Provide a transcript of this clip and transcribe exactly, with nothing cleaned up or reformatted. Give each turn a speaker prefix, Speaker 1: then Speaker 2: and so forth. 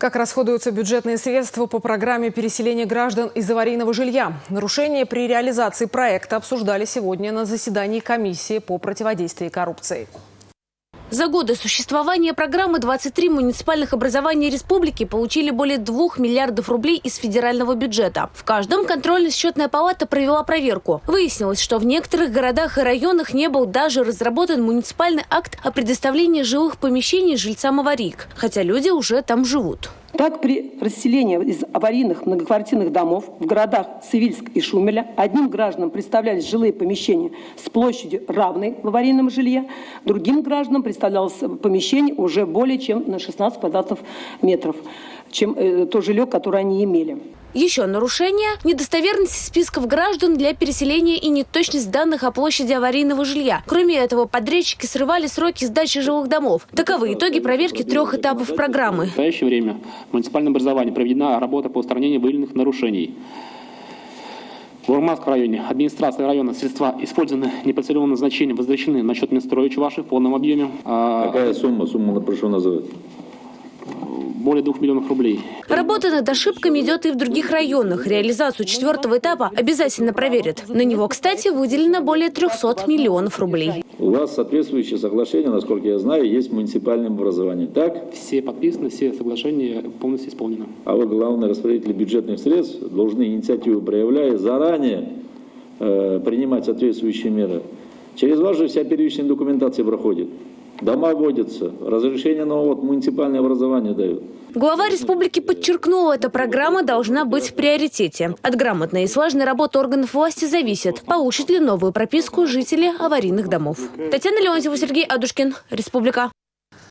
Speaker 1: Как расходуются бюджетные средства по программе переселения граждан из аварийного жилья? Нарушения при реализации проекта обсуждали сегодня на заседании комиссии по противодействию коррупции.
Speaker 2: За годы существования программы двадцать три муниципальных образований республики получили более двух миллиардов рублей из федерального бюджета. В каждом контрольно-счетная палата провела проверку. Выяснилось, что в некоторых городах и районах не был даже разработан муниципальный акт о предоставлении жилых помещений жильцам аварийк, хотя люди уже там живут.
Speaker 3: Так, при расселении из аварийных многоквартирных домов в городах Цивильск и Шумеля одним гражданам представлялись жилые помещения с площадью, равной в аварийном жилье, другим гражданам представлялось помещение уже более чем на шестнадцать квадратных метров, чем э, то жилье, которое они имели.
Speaker 2: Еще нарушение – недостоверность списков граждан для переселения и неточность данных о площади аварийного жилья. Кроме этого, подрядчики срывали сроки сдачи жилых домов. Таковы итоги проверки трех этапов программы.
Speaker 4: В настоящее время в муниципальном образовании проведена работа по устранению выявленных нарушений. В Урманском районе администрация района средства, использованные не по целевому назначению, возвращены на счет Минстроя Чувашии в полном объеме.
Speaker 5: Какая сумма? Сумму прошу назвать.
Speaker 4: Более двух миллионов рублей.
Speaker 2: Работа над ошибками идет и в других районах. Реализацию четвертого этапа обязательно проверят. На него, кстати, выделено более трехсот миллионов рублей.
Speaker 5: У вас соответствующее соглашение, насколько я знаю, есть в муниципальном образовании, так?
Speaker 4: Все подписаны, все соглашения полностью исполнены.
Speaker 5: А вы, главный распорядитель бюджетных средств, должны инициативу проявляя заранее э, принимать соответствующие меры. Через вас же вся первичная документация проходит. Дома вводятся, разрешение на вот, муниципальное образование дают.
Speaker 2: Глава республики подчеркнул, эта программа должна быть в приоритете. От грамотной и слаженной работы органов власти зависит, получат ли новую прописку жители аварийных домов. Татьяна Леонтьева, Сергей Адушкин, Республика.